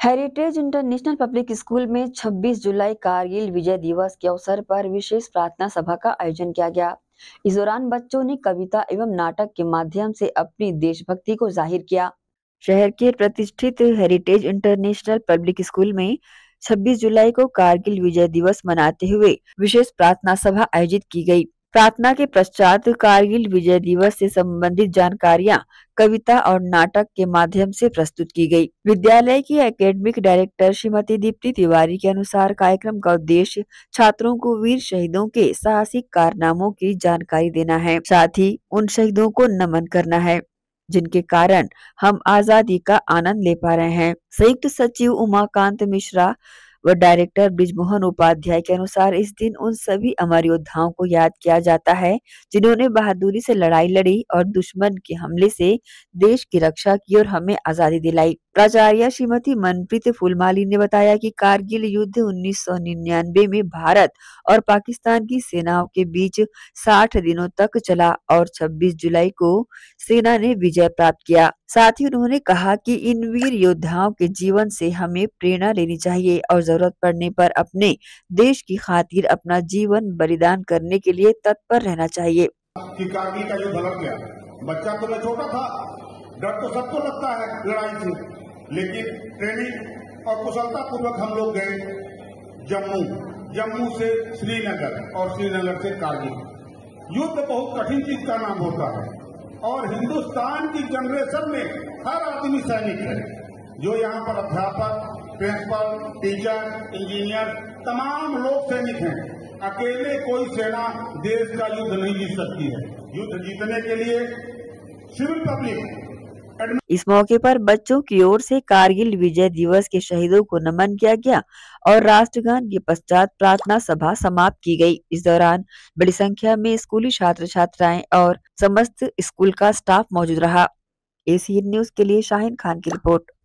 Heritage international public school में 26 जुलाई कारगिल विजय दिवस के अवसर पर विशेष प्रार्थना सभा का आयोजन किया गया। इस दौरान बच्चों ने कविता एवं नाटक के माध्यम से अपनी देशभक्ति को जाहिर किया। शहर के प्रतिष्ठित हेरिटेज इंटरनेशनल पब्लिक स्कूल में 26 जुलाई को कारगिल विजय दिवस मनाते हुए विशेष प्रार्थना सभा आयोजित की गई। प्रार्थना के पश्चात कारगिल विजय दिवस से संबंधित जानकारियां कविता और नाटक के माध्यम से प्रस्तुत की गई। विद्यालय की एकेडमिक डायरेक्टर श्रीमती दीप्ति तिवारी के अनुसार कार्यक्रम का उद्देश्य छात्रों को वीर शहीदों के साहसिक कारनामों की जानकारी देना है, साथ ही उन शहीदों को नमन करना है जिनके कारण हम आजादी का आनंद ले पा रहे हैं। संयुक्त सचिव उमाकांत मिश्रा व डायरेक्टर ब्रिजमोहन उपाध्याय के अनुसार इस दिन उन सभी अमर योद्धाओं को याद किया जाता है जिन्होंने बहादुरी से लड़ाई लड़ी और दुश्मन के हमले से देश की रक्षा की और हमें आजादी दिलाई। प्राचार्य श्रीमती मनप्रीत फूलमाली ने बताया कि कारगिल युद्ध 1999 में भारत और पाकिस्तान की सेनाओं के बीच 60 दिनों तक चला और 26 जुलाई को सेना ने विजय प्राप्त किया। साथ ही उन्होंने कहा कि इन वीर योद्धाओं के जीवन से हमें प्रेरणा लेनी चाहिए और जरूरत पड़ने पर अपने देश की खातिर अपना जीवन बलिदान करने के लिए तत्पर रहना चाहिए। कि कारगिल का युद्ध लड़ गया, बच्चा तो मैं छोटा था, डर तो सबको लगता है लड़ाई से, लेकिन ट्रेनिंग और कुशलता पूर्वक हम लोग गए जम्मू से श्रीनगर और श्रीनगर से कारगिल। युद्ध बहुत कठिन चीज का नाम होता है और हिंदुस्तान की जनरेशन में हर आदमी सैनिक है। जो यहाँ पर अध्यापक, प्रिंसिपल, टीचर, इंजीनियर, तमाम लोग सैनिक हैं। अकेले कोई सेना देश का युद्ध नहीं जीत सकती है। युद्ध जीतने के लिए सिविल पब्लिक। इस मौके पर बच्चों की ओर से कारगिल विजय दिवस के शहीदों को नमन किया गया और राष्ट्रगान के पश्चात प्रार्थना सभा समाप्त की गई। इस दौरान बड़ी संख्या में स्कूली छात्र छात्राएं और समस्त स्कूल का स्टाफ मौजूद रहा। एसीएन न्यूज के लिए शाहीन खान की रिपोर्ट।